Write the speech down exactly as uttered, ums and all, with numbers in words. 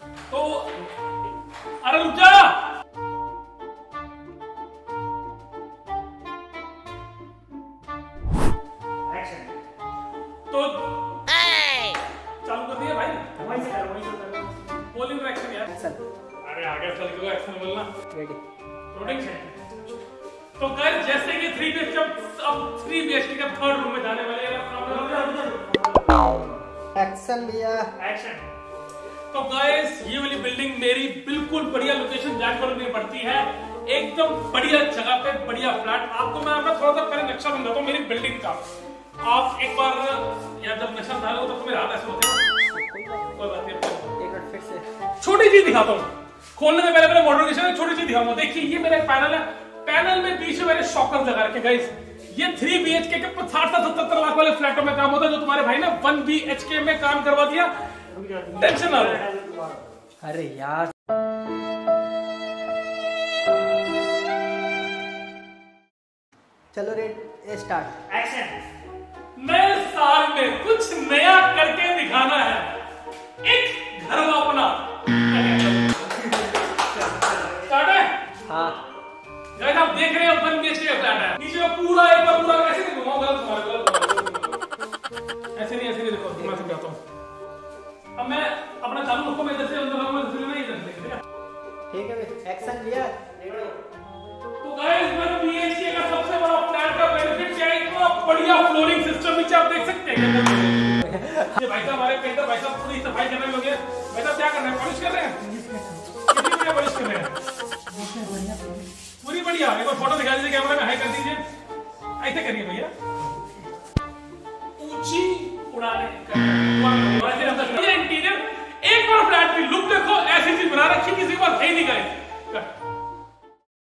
तो अरे रुक जा। तो चालू कर दिया भाई, वहीं से करो, वहीं से करो। बोलिंग एक्शन यार। अरे आगे चल के एक्शन बोलना। Ready roading. तो गाइस जैसे कि थ्री बी एच के अब थ्री बी एच के का थर्ड रूम में जाने वाले हैं। एक्शन भैया एक्शन। तो गाइस ये वाली बिल्डिंग मेरी बिल्कुल बढ़िया लोकेशन जानकर में पड़ती है, एकदम बढ़िया जगह पे बढ़िया फ्लैट। आपको मैं अपना थोड़ा सा पहले नक्शा समझाता हूँ मेरी बिल्डिंग का। आप एक बार यार जब नक्शा डालो तो तुम्हें हाथ ऐसे होते हैं। कोई बात नहीं, एक मिनट फिर से छोटी चीज दिखाता हूँ। खोलने से पहले पहले मॉडिफिकेशन छोटी चीज दिखाऊंगा। देखिए ये मेरा एक पैनल है, पैनल में बीच में मैंने शॉकर लगा रखे गाइस। ये थ्री बी एच के के साठ से सत्तर लाख वाले फ्लैटों में काम होता है, जो तुम्हारे भाई ने वन बी एच के में काम करवा दिया। टेंशन ना लो। अरे यार चलो रेड स्टार्ट एक्शन। नए साल में कुछ नया करके दिखाना है, एक घर अपना। स्टार्ट है। हाँ गाइस आप देख रहे हैं one B H K flat है, नीचे में पूरा एक बार पूरा ऐसे नहीं घुमाओ, गलत घुमा गलत ऐसे नहीं ऐसे नहीं। देखो मैं समझाता हूँ। अब मैं अपना चालू रखो, मैं इधर से अंदर आऊंगा, इधर से नहीं इधर से, ठीक है? ठीक है एक्शन भैया रेडी। तो गाइस वन बी एच के का सबसे बड़ा फ्लैट का बेनिफिट क्या है? इतना बढ़िया फ्लोरिंग सिस्टम नीचे आप देख सकते हैं। ये भाई साहब हमारे पेंटर भाई साहब पूरी सफाई करने लगे। भाई साहब क्या कर रहे हैं? पॉलिश कर रहे हैं। कितनी बढ़िया पॉलिश कर रहे हैं, पूरी बढ़िया। एक बार फोटो दिखा दीजिए कैमरा में, हाई कर दीजिए। ऐसे करिए भैया, ऊंची उड़ाने का इंटीरियर। एक बार फ्लैट की लुक देखो, ऐसी चीज बना रखी किसी को है ही नहीं गाइस।